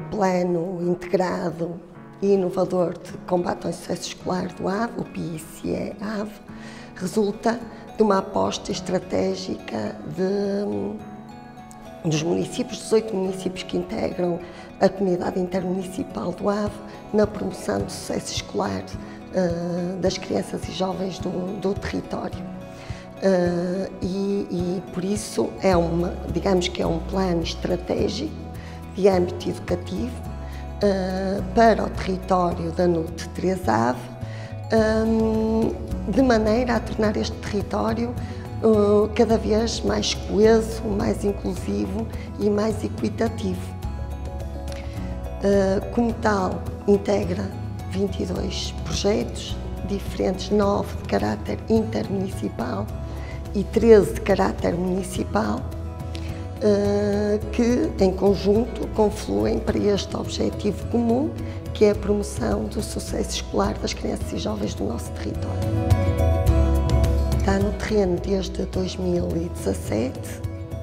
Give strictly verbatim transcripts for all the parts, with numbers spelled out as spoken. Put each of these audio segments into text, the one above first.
Plano Integrado e Inovador de Combate ao Insucesso Escolar do A V, o P I C E-A V, resulta de uma aposta estratégica de, dos municípios, dos oito municípios que integram a Comunidade Intermunicipal do A V, na promoção do sucesso escolar uh, das crianças e jovens do, do território. Uh, e, e por isso é uma, digamos que é um plano estratégico de âmbito educativo uh, para o território da N U T três A V, um, de maneira a tornar este território uh, cada vez mais coeso, mais inclusivo e mais equitativo. Uh, como tal, integra vinte e dois projetos diferentes, nove de caráter intermunicipal e treze de caráter municipal, uh, que em conjunto confluem para este objetivo comum, que é a promoção do sucesso escolar das crianças e jovens do nosso território. Está no terreno desde dois mil e dezassete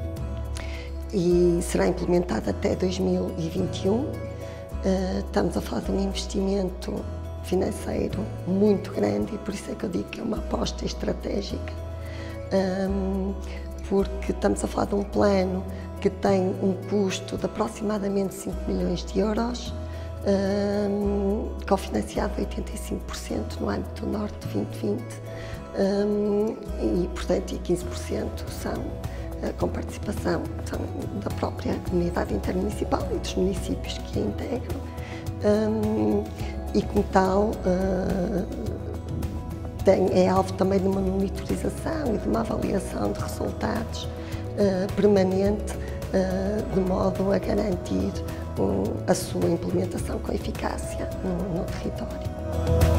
e será implementado até dois mil e vinte e um. Uh, estamos a falar de um investimento financeiro muito grande e por isso é que eu digo que é uma aposta estratégica, um, porque estamos a falar de um plano que tem um custo de aproximadamente cinco milhões de euros, um, cofinanciado oitenta e cinco por cento no âmbito do Norte vinte vinte, um, e portanto e quinze por cento são uh, com participação são da própria Comunidade Intermunicipal e dos municípios que a integram. Um, e como tal, uh, tem, é alvo também de uma monitorização e de uma avaliação de resultados uh, permanente, uh, de modo a garantir uh, a sua implementação com eficácia no, no território.